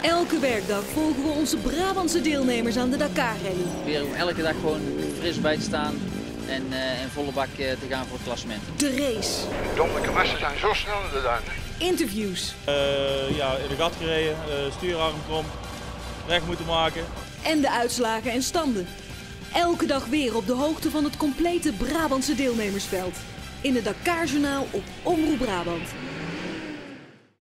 Elke werkdag volgen we onze Brabantse deelnemers aan de Dakar-rally. Weer om elke dag gewoon fris bij te staan en volle bak te gaan voor het klassement. De race. De dodelijke massen zijn zo snel in de duinen. Interviews. In de gat gereden, stuurarm krom, recht moeten maken. En de uitslagen en standen. Elke dag weer op de hoogte van het complete Brabantse deelnemersveld. In het Dakar-journaal op Omroep Brabant.